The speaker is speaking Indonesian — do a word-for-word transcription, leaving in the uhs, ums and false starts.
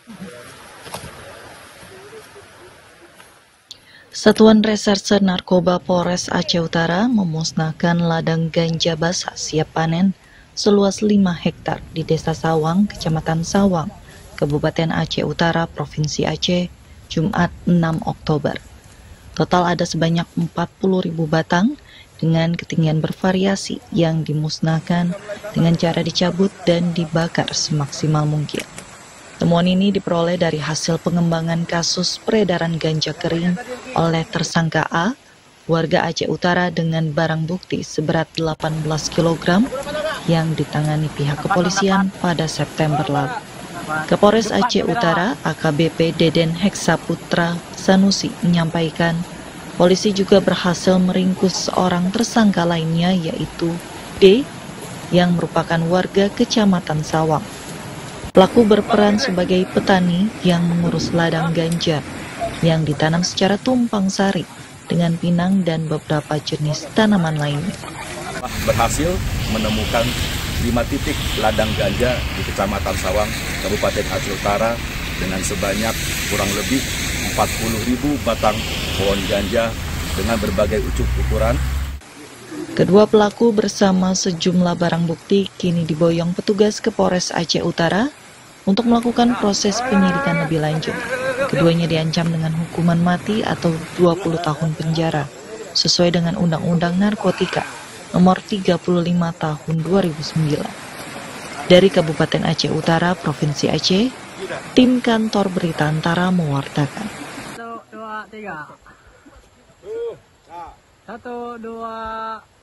Satuan Reserse Narkoba Polres Aceh Utara memusnahkan ladang ganja basah siap panen seluas lima hektar di Desa Sawang, Kecamatan Sawang, Kabupaten Aceh Utara, Provinsi Aceh, Jumat enam Oktober. Total ada sebanyak empat puluh ribu batang dengan ketinggian bervariasi yang dimusnahkan dengan cara dicabut dan dibakar semaksimal mungkin. Temuan ini diperoleh dari hasil pengembangan kasus peredaran ganja kering oleh tersangka A, warga Aceh Utara dengan barang bukti seberat delapan belas kilogram yang ditangani pihak kepolisian pada September lalu. Kapolres Aceh Utara A K B P Deden Heksaputra Sanusi menyampaikan, polisi juga berhasil meringkus seorang tersangka lainnya yaitu D yang merupakan warga Kecamatan Sawang. Pelaku berperan sebagai petani yang mengurus ladang ganja yang ditanam secara tumpang sari dengan pinang dan beberapa jenis tanaman lainnya. Berhasil menemukan lima titik ladang ganja di Kecamatan Sawang, Kabupaten Aceh Utara dengan sebanyak kurang lebih empat puluh ribu batang pohon ganja dengan berbagai ucuk ukuran. Kedua pelaku bersama sejumlah barang bukti kini diboyong petugas ke Polres Aceh Utara untuk melakukan proses penyidikan lebih lanjut. Keduanya diancam dengan hukuman mati atau dua puluh tahun penjara sesuai dengan Undang-Undang Narkotika Nomor tiga puluh lima Tahun dua ribu sembilan. Dari Kabupaten Aceh Utara, Provinsi Aceh, tim kantor Berita Antara mewartakan. Satu, dua, tiga. Satu, dua.